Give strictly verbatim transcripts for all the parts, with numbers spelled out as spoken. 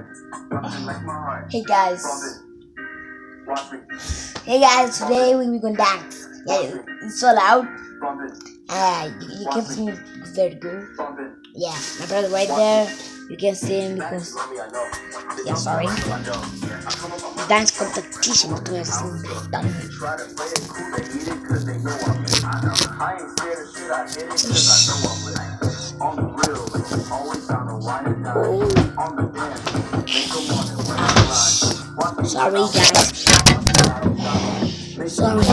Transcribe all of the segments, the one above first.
Hey guys. Hey guys, today we will gonna dance. Yeah, it's so loud. Uh, you, you can see me very good. Yeah, my brother right there. You can see him because yeah, sorry. Dance competition between us. Sorry guys. Sorry.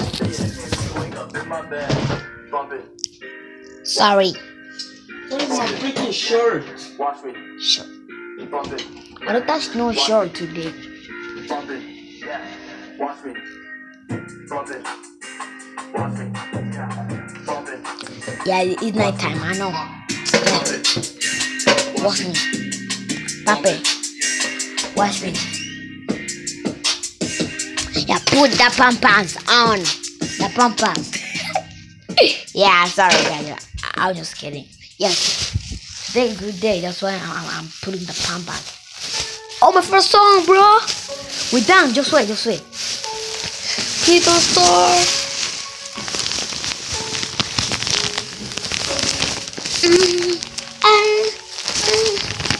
Sorry. What is my freaking shirt? Shirt. I don't touch no shirt today. Yeah, it's night time, I know. Yeah. Watch me. Papi. Watch me. Yeah, put the pom-poms on. The pom-poms. Yeah, sorry guys. I was just kidding. Yes. Today's a good day. That's why I'm, I'm putting the pom-poms. Oh, my first song, bro. We're done. Just wait. Just wait. Please don't start. Mm, uh, uh.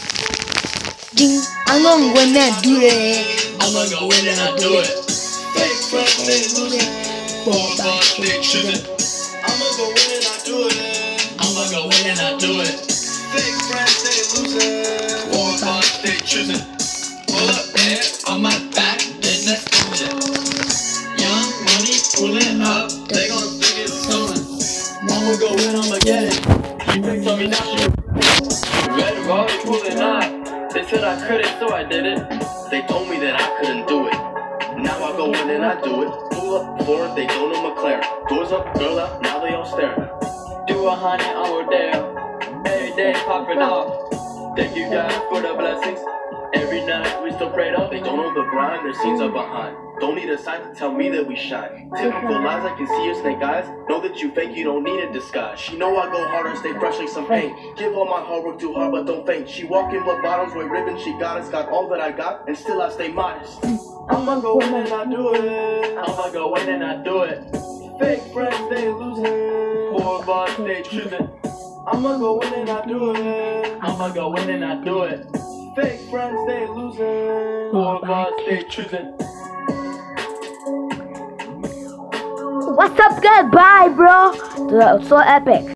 I'm gonna go in and do it. I'm gonna go in and I do it. Fake friends, they lose it. Four bars, they choose it. I'm gonna go in and I do it. I'm gonna go in and I do it. Fake friends, they lose it. Four bars, they choose it. Pull up there on my back, then let's do it. Young money pulling up, they gon' think it's someone. I'ma go in, I'ma get it. She picked on me now, she red raw, they pulling up. They said I couldn't, so I did it. They told me that I couldn't do it. Now I go in and I do it. Pull up for it, they don't know McLaren. Doors up, girl up, now they all staring. Do a honey on Rodeo. Every day pop it off. Thank you guys for the blessings. Every night we still pray off. They don't know the grind, their scenes are behind. Don't need a sign to tell me that we shine. Typical lies, I can see your snake eyes. Know that you fake, you don't need a disguise. She know I go harder, stay fresh like some paint. Give all my hard work to her, but don't faint. She walking with bottoms, with ribbons, she got us. Got all that I got, and still I stay modest. I'ma go in and I do it. I'ma go in and I do it. Fake friends, they losing. Poor bars, they choosing. I'ma go in and I do it. I'ma go in and I do it. Fake friends, they losing. Poor bars, they choosing. What's up, guys? Bye, bro. So epic.